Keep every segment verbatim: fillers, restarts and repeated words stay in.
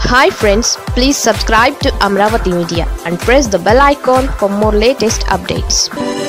Hi friends, please subscribe to Amaravathi Media and press the bell icon for more latest updates.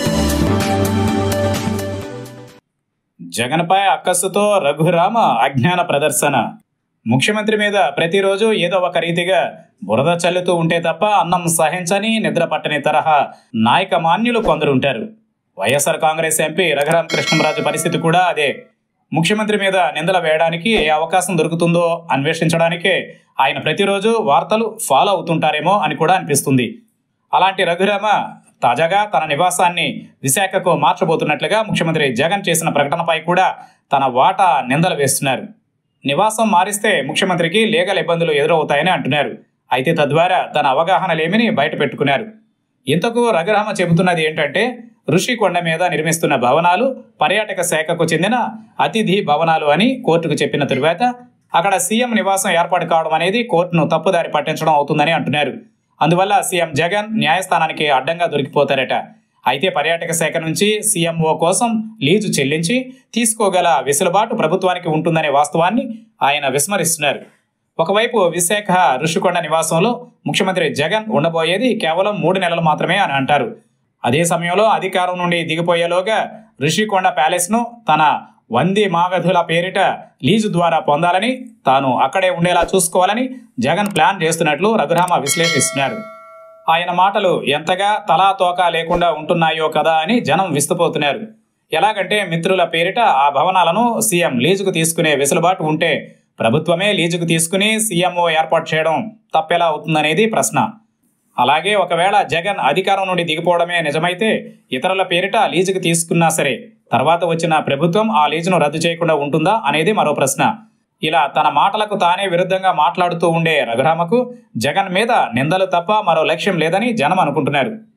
జగన్పై అక్కసుతో రఘు రామ అజ్ఞాన ప్రదర్శన. ముఖ్యమంత్రి మీద ప్రతిరోజు ఏదో ఒక రీతిగా బురద చల్లుతూ ఉంటే తప్ప అన్నం సహించని నిద్ర పట్టని తరహా నాయక మాన్యులు కొందరుంటారు. వైఎస్ఆర్ కాంగ్రెస్ ఎంపీ రఘురామకృష్ణంరాజు పరిస్థితి కూడా అదే. ముఖ్యమంత్రి మీద నిందలు వేయడానికి ఏ అవకాశం దొరుకుతుందో అన్వేషించడానికే ఆయన ప్రతిరోజు వార్తలు ఫాలో అవుతుంటారేమో అని కూడా అనిపిస్తుంది. అలాంటి రఘురామ తాజాగా తన నివాసాన్ని విశాఖకు మార్చబోతున్నట్లుగా ముఖ్యమంత్రి జగన్ చేసిన ప్రకటనపై కూడా తన వాటా నిందలు వేస్తున్నారు. నివాసం మారిస్తే ముఖ్యమంత్రికి లీగల్ ఇబ్బందులు ఎదురవుతాయని అంటున్నారు. అయితే తద్వారా తన అవగాహన లేమిని బయట పెట్టుకున్నారు. ఇంతకు రఘురామ చెబుతున్నది ఏంటంటే, ఋషికొండ మీద నిర్మిస్తున్న భవనాలు పర్యాటక శాఖకు చెందిన అతిథి భవనాలు అని కోర్టుకు చెప్పిన తరువాత అక్కడ సీఎం నివాసం ఏర్పాటు కావడం అనేది కోర్టును తప్పుదారి పట్టించడం అవుతుందని అంటున్నారు. అందువల్ల సీఎం జగన్ న్యాయస్థానానికి అడ్డంగా దొరికిపోతారట. అయితే పర్యాటక శాఖ నుంచి సీఎంఓ కోసం లీజు చెల్లించి తీసుకోగల వెసులుబాటు ప్రభుత్వానికి ఉంటుందనే వాస్తవాన్ని ఆయన విస్మరిస్తున్నారు. ఒకవైపు విశాఖ ఋషికొండ నివాసంలో ముఖ్యమంత్రి జగన్ ఉండబోయేది కేవలం మూడు నెలలు మాత్రమే అని అంటారు. అదే సమయంలో అధికారం నుండి దిగిపోయేలోగా ఋషికొండ ప్యాలెస్ను తన వంది మాగధుల పేరిట లీజు ద్వారా పొందాలని, తాను అక్కడే ఉండేలా చూసుకోవాలని జగన్ ప్లాన్ చేస్తున్నట్లు రఘురామ విశ్లేషిస్తున్నారు. ఆయన మాటలు ఎంతగా తలా తోక లేకుండా ఉంటున్నాయో కదా అని జనం విస్తుపోతున్నారు. ఎలాగంటే, మిత్రుల పేరిట ఆ భవనాలను సీఎం లీజుకు తీసుకునే వెసులుబాటు ఉంటే ప్రభుత్వమే లీజుకు తీసుకుని సీఎంఓ ఏర్పాటు చేయడం తప్పెలా అవుతుందనేది ప్రశ్న. అలాగే ఒకవేళ జగన్ అధికారం నుండి దిగిపోవడమే నిజమైతే ఇతరుల పేరిట లీజుకు తీసుకున్నా సరే తర్వాత వచ్చిన ప్రభుత్వం ఆ లీజును రద్దు చేయకుండా ఉంటుందా అనేది మరో ప్రశ్న. ఇలా తన మాటలకు తానే విరుద్ధంగా మాట్లాడుతూ ఉండే రఘురామకు జగన్ మీద నిందలు తప్ప మరో లక్ష్యం లేదని జనం అనుకుంటున్నారు.